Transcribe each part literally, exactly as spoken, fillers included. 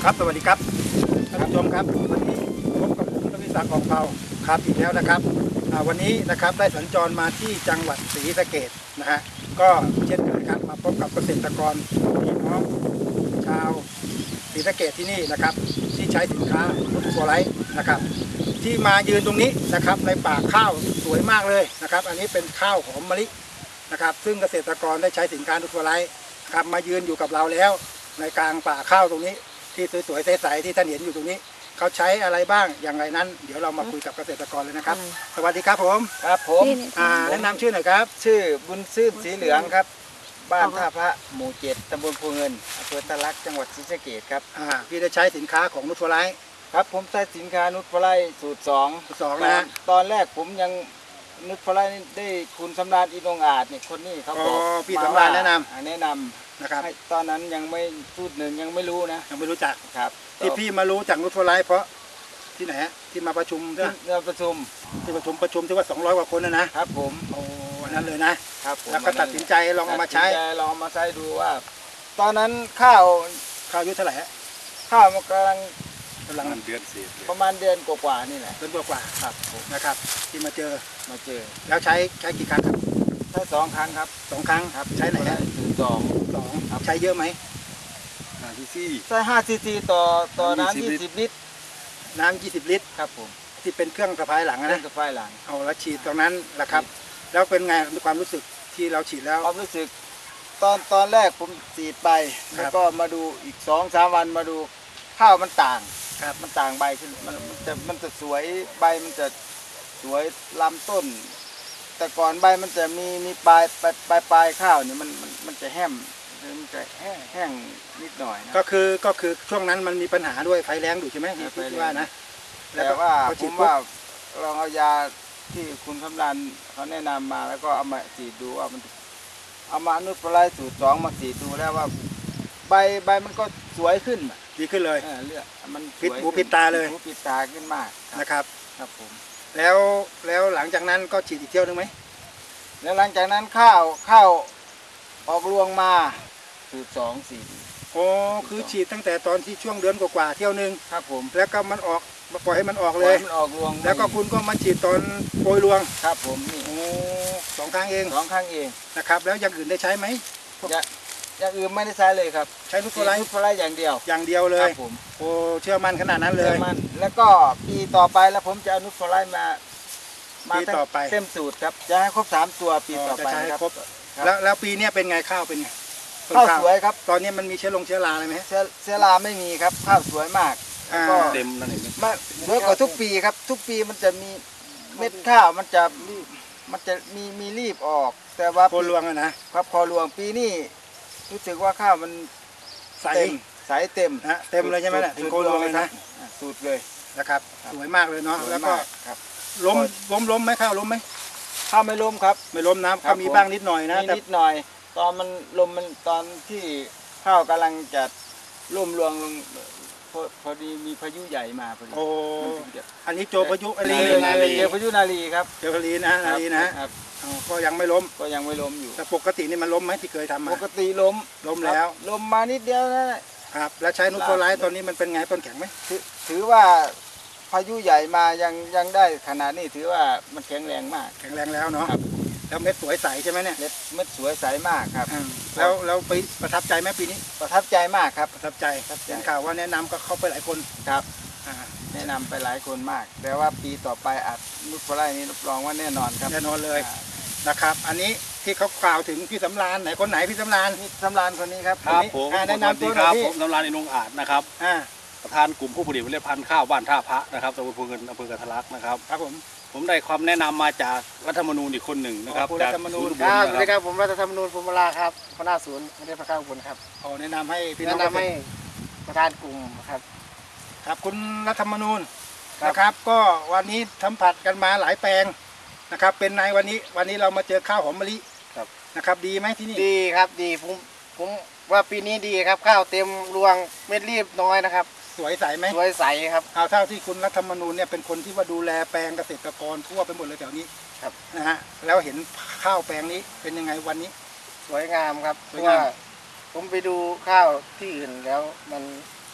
ครับสวัสดีครับท่านผู้ชมครับวันนี้พบกับผมทวีศักดิ์ กองเผาครับอีกแล้วนะครับวันนี้นะครับได้สัญจรมาที่จังหวัดศรีสะเกษนะฮะก็เช่นเคยครับมาพบกับเกษตรกรพี่น้องชาวศรีสะเกษที่นี่นะครับที่ใช้สินค้านุชโฟไลท์นะครับที่มายืนตรงนี้นะครับในป่าข้าวสวยมากเลยนะครับอันนี้เป็นข้าวหอมมะลินะครับซึ่งเกษตรกรได้ใช้สินค้านุชโฟไลท์ครับมายืนอยู่กับเราแล้วในกลางป่าข้าวตรงนี้ที่สวยๆใสๆที่ท่านเห็นอยู่ตรงนี้เขาใช้อะไรบ้างอย่างไรนั้นเดี๋ยวเรามาคุยกับเกษตรกรเลยนะครับสวัสดีครับผมครับผมแนะนำชื่อหน่อยครับชื่อบุญซื่นสีเหลืองครับบ้านท่าพระหมู่เจ็ดตำบลภูเงินอำเภอตะลักจังหวัดศรีสะเกษครับพี่ได้ใช้สินค้าของนุชโฟไลท์ครับผมใช้สินค้านุชโฟไลท์สูตรสองสองนะตอนแรกผมยังนุชโฟไลท์ได้คุณสำราญอินองอาจเนี่ยคนนี้เขาบอกพี่สำราญแนะนำแนะนำนะครับตอนนั้นยังไม่สูตรหนึ่งยังไม่รู้นะยังไม่รู้จักครับที่พี่มารู้จากนุชโฟไลท์เพราะที่ไหนฮะที่มาประชุมที่ประชุมที่ประชุมประชุมที่ว่าสองร้อยกว่าคนนะนะครับผมโอ้วันนั้นเลยนะครับแล้วก็ตัดสินใจลองเอามาใช้ลองเอามาใช้ดูว่าตอนนั้นข้าวข้าวอายุเท่าไหร่ฮะข้าวมันกำลังกำลังเดือนสี่ประมาณเดือนกว่าๆนี่แหละเดือนกว่าๆครับนะครับที่มาเจอมาเจอแล้วใช้ใช้กี่ครั้งครับใช้สองครั้งครับสองครั้งครับใช้ไหนฮะสองสองใช้เยอะไหมห้าซีซีใช้ห้าซีซีต่อต่อน้ำยี่สิบลิตรน้ำยี่สิบลิตรครับผมที่เป็นเครื่องสะพายหลังนะสะพายหลังเอาแล้วฉีดตรงนั้นแหละครับแล้วเป็นไงความรู้สึกที่เราฉีดแล้วความรู้สึกตอนตอนแรกผมฉีดไปแล้วก็มาดูอีกสองสามวันมาดูข้าวมันต่างครับมันต่างใบขึ้นมันมันจะมันจะสวยใบมันจะสวยลำต้นแต่ก่อนใบมันจะมีมีปลายปลายปลายปลายข้าวเนี่ยมันมันมันจะแห้มมันจะแห้งแห้งนิดหน่อยก็คือก็คือช่วงนั้นมันมีปัญหาด้วยไฟแรงดูใช่ไหมที่พี่ว่านะแต่ว่าผมว่าลองเอายาที่คุณคำรันเขาแนะนำมาแล้วก็เอามาฉีดดูว่ามันเอามานุชโฟไลท์สูตรสองมาฉีดดูแล้วว่าใบใบมันก็สวยขึ้นดีขึ้นเลยเลือดมันผิดหูผิดตาเลยหูผิดตาขึ้นมากนะครับครับผมแล้วแล้วหลังจากนั้นก็ฉีดอีกเที่ยวนึงไหมแล้วหลังจากนั้นข้าวข้าวออกรวงมาสูตรสองสี่โอ้คือฉีดตั้งแต่ตอนที่ช่วงเดือนกว่าๆเที่ยวนึงครับผมแล้วก็มันออกปล่อยให้มันออกเลยมันออกรวงแล้วก็คุณก็มาฉีดตอนโปรยรวงครับผมนี่โอ้สองครั้งเองสองครั้งเองนะครับแล้วอย่างอื่นได้ใช้ไหมอย่างอื่นไม่ได้ใช้เลยครับใช้นุชโฟไลท์นุชโฟไลท์อย่างเดียวอย่างเดียวเลยผมโอ้เชื่อมั่นขนาดนั้นเลยแล้วก็ปีต่อไปแล้วผมจะเอานุชโฟไลท์มาปีต่อไปเต็มสูตรครับจะให้ครบสามตัวปีต่อไปครับแล้วแล้วปีนี้เป็นไงข้าวเป็นไงข้าวสวยครับตอนนี้มันมีเชื้อลงเชื้อราอะไรไหมเชื้อเชื้อราไม่มีครับข้าวสวยมากก็เต็มนั่นเองไม่สวยกว่าทุกปีครับทุกปีมันจะมีเม็ดข้าวมันจะมันจะมีมีรีบออกแต่ว่าโครวงนะครับโครวงปีนี้รู้สึกว่าข้าวมันใสใสเต็มนะเต็มเลยใช่ไหมล่ะถึงโครวงเลยนะสูตรเลยนะครับสวยมากเลยเนาะแล้วก็ล้มล้มล้มไหมข้าวล้มไหมข้าวไม่ล้มครับไม่ล้มนะก็มีบ้างนิดหน่อยนะนิดหน่อยตอนมันลมมันตอนที่ข้าวกำลังจะล่มรวงลงพอดีมีพายุใหญ่มาพอดีโอ้อันนี้โจพายุนาลีเจอพายุนาลีครับเจอพายุนะนาลีนะครับก็ยังไม่ล้มก็ยังไม่ล้มอยู่แต่ปกตินี่มันล้มไหมที่เคยทำมาปกติล้มล้มแล้วล้มมานิดเดียวนะครับแล้วใช้นุชโฟไลท์ตอนนี้มันเป็นไงต้นแข็งไหมถือว่าพายุใหญ่มายังยังได้ขนาดนี้ถือว่ามันแข็งแรงมากแข็งแรงแล้วเนาะแล้วเม็ดสวยใสใช่ไหมเนี่ยเม็ดเม็ดสวยใสมากครับแล้วเราไปประทับใจไหมปีนี้ประทับใจมากครับประทับใจเห็นข่าวว่าแนะนำก็เข้าไปหลายคนครับแนะนำไปหลายคนมากแต่ว่าปีต่อไปอาจนุชโฟไลท์นี้รับรองว่าแน่นอนครับแน่นอนเลยนะครับอันนี้ที่เขากล่าวถึงพี่สำราญไหนคนไหนพี่สำราญพี่สำราญคนนี้ครับครับผมแนะนำตัวหน่อยผมสำราญอินงอาจนะครับประธานกลุ่มผู้ผลิตเมล็ดพันธุ์ข้าวบ้านท่าพระนะครับตำบลภูเงินอำเภอกระทะลักนะครับครับผมผมได้ความแนะนำมาจากรัฐธรรมนูญอีกคนหนึ่งนะครับจากรัฐธรรมนูญครับสวัสดีครับผมรัฐธรรมนูญภูมิลาครับหัวหน้าศูนย์ไม่ได้ประกาศบุญครับขอแนะนำให้พี่น้องแนะนำให้ประธานกลุ่มครับครับคุณรัฐธรรมนูญนะครับก็วันนี้สัมผัสกันมาหลายแปลงนะครับเป็นในวันนี้วันนี้เรามาเจอข้าวหอมมะลินะครับดีไหมที่นี่ดีครับดีผมผมว่าปีนี้ดีครับข้าวเต็มรวงเม็ดรีบน้อยนะครับสวยใสไหมสวยใสครับเอาเท่าที่คุณรัฐธรรมนูญเนี่ยเป็นคนที่ว่าดูแลแปลงเกษตรกรทั่วไปหมดเลยแถวนี้ครับนะฮะแล้วเห็นข้าวแปลงนี้เป็นยังไงวันนี้สวยงามครับเพราะว่าผมไปดูข้าวที่อื่นแล้วมัน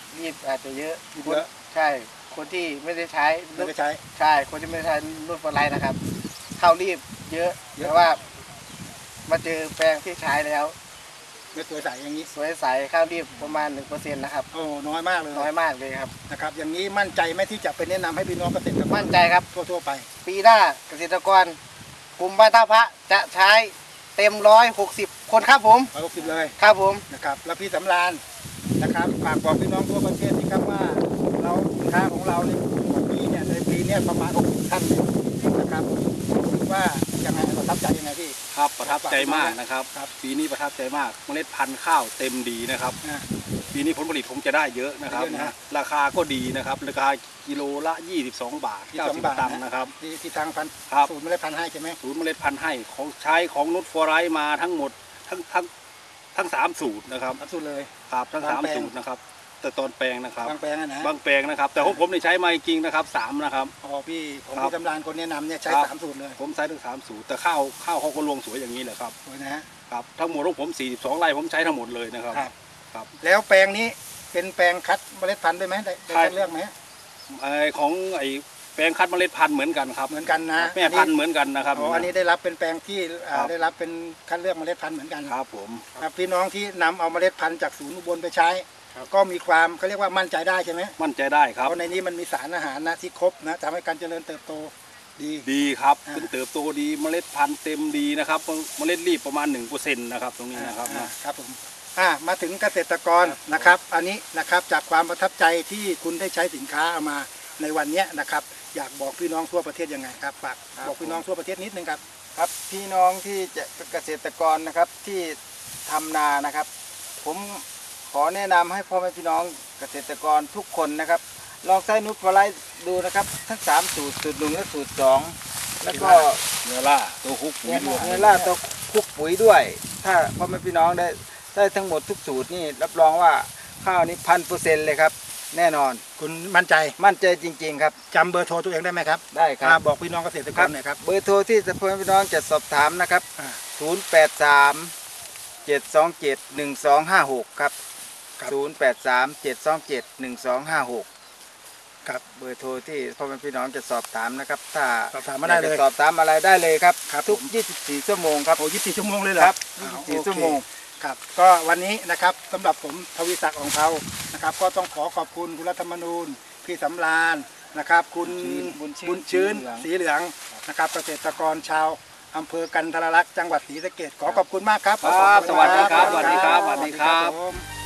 รีบอาจจะเยอะเยอะใช่คนที่ไม่ได้ใช้ไม่ได้ใช้ใช่คนที่ไม่ได้ใช้รุ่นฟอร์ไลท์นะครับเข้ารีบเยอะเยอะแต่ว่ามาเจอแปลงที่ใช้แล้วเม็ดสวยใสอย่างนี้สวยใสข้าวรีบประมาณหนึ่งเปอร์เซ็นต์นะครับโอ้น้อยมากเลยน้อยมากเลยครับนะครับอย่างนี้มั่นใจไหมที่จะไปแนะนำให้พี่น้องเกษตรกรมั่นใจครับทั่วๆไปปีหน้าเกษตรกรกลุ่มบ้านท่าพระจะใช้เต็มร้อยหกสิบคนครับผมร้อยหกสิบเลยครับผมนะครับแล้วพี่สำราญนะครับฝากบอกพี่น้องทั่วประเทศนี่ครับว่าเราสินค้าของเราเนี่ยของพี่เนี่ยในปีเนี้ประมาณหกสิบท่านเลยนะครับคิดว่ายังไงประทับใจยังไงพี่ครับประทับใจมากนะครับครับปีนี้ประทับใจมากเมล็ดพันธุ์ข้าวเต็มดีนะครับอ่าปีนี้ผลผลิตคงจะได้เยอะนะครับเยอะนะนะราคาก็ดีนะครับราคากิโลละยี่สิบสองบาทที่เก้าสองสิบบาทตังค์นะครับที่ที่ทางพันครับสูตรไม่ได้พันให้ใช่ไหมศูนย์เมล็ดพันธุ์ให้ของใช้ของนุชฟอร์ไรท์มาทั้งหมดทั้งทั้งทั้งสามสูตรนะครับรับสูตรเลยครับทั้งบางสามแปลงสูตรนะครับ แต่ตอนแปลงนะครับบางแปลงอะนะบางแปลงนะครับ แต่ของผมเนี่ยใช้มาจริงๆนะครับสามนะครับอ๋อพี่ของครับพี่สำราญคนแนะนำเนี่ยใช้ครับสามสูตรเลยผมใช้ทั้งสามสูตรแต่ข้าวข้าวเขาก็รวงสวยอย่างนี้แหละครับสวยนะฮะครับทั้งหมดของผมสี่สิบสองไร่ผมใช้ทั้งหมดเลยนะครับครับครับแล้วแปลงนี้เป็นแปลงคัดเมล็ดพันธุ์ด้วยไหมได้ได้ใช่คัดเลือกไหมไอของไอแปลงคัดเมล็ดพันธุ์เหมือนกันครับเหมือนกันนะแม่พันธุ์เหมือนกันนะครับอ๋ออันนี้ได้รับเป็นแปลงที่อ่าครับได้รับเป็นคัดเลือกเมล็ดพันธุ์เหมือนกันครับผมครับพี่น้องที่นำเอาเมล็ดพันธุ์จากศูนย์อุบลไปใช้ครับก็มีความเขาเรียกว่ามั่นใจได้ใช่ไหมมั่นใจได้ครับเพราะในนี้มันมีสารอาหารนะที่ครบนะทำให้การเจริญเติบโตดีดีครับอ่าขึ้นเติบโตดีเมล็ดพันธุ์เต็มดีนะครับเมล็ดรีบประมาณหนึ่งเปอร์เซ็นต์นะครับตรงนี้นะครับอ่านะครับผมอ่ามาถึงเกษตรกรนะครับ อันนี้นะครับจากความประทับใจที่คุณได้ใช้สินค้าเอามาในวันเนี้ยนะครับ อยากบอกพี่น้องทั่วประเทศยังไงครับฝากบอกพี่น้องทั่วประเทศนิดนึงครับครับพี่น้องที่จะเกษตรกรนะครับที่ทำนานะครับ ผมขอแนะนำให้พ่อแม่พี่น้องเกษตรกรทุกคนนะครับ ลองใช้นุชฟอร์ไลท์ดูนะครับทั้งสามสูตรสูตรหนึ่งและสูตรสองแล้วก็เนื้อล่าตัวคุกปุ๋ยเนี่ยด้วยเนล่าตัวคุกปุ๋ยด้วย ถ้าพ่อแม่พี่น้องได้ได้ทั้งหมดทุกสูตรนี่รับรองว่าข้าวนี้พันเปอร์เซ็นต์เลยครับแน่นอนคุณมั่นใจมั่นใจจริงๆครับจำเบอร์โทรตัวเองได้ไหมครับได้คอ่ารับบอกพี่น้องเกษตรกรหน่อยครับเบอร์โทรที่พ่อแม่พี่น้องจะสอบถามนะครับอ่าศูนย์ แปด สาม เจ็ด สอง เจ็ด หนึ่ง สอง ห้า หก ครับครับศูนย์ แปด สาม เจ็ด สอง เจ็ด หนึ่ง สอง ห้า หกครับเบอร์โทรที่พ่อแม่พี่น้องจะสอบถามนะครับ ถ้าสอบถามมาได้เลยอยกจะสอบถามอะไรได้เลยครับครับทุกผมยี่สิบสี่ ชั่วโมงครับโอ้ยี่สิบสี่ชั่วโมงเลยเหรอครับอ่ายี่สิบสี่โอเคชั่วโมงครับก็วันนี้นะครับสำหรับผมทวีศักดิ์ของเขานะครับ ก็ต้องขอขอบคุณคุณรัฐธรรมนูญพี่สำราญนะครับ คุณบุญชื่นบุญชื้นสีสีเหเหลืลืออง งนะครับเกษตรกรชาวอำเภอกันทรลักษณ์จังหวัดศรีสะเกษขอขอบคุณมากครับครับสวัสดีครับสวัสดีครับสวัสดีครับผม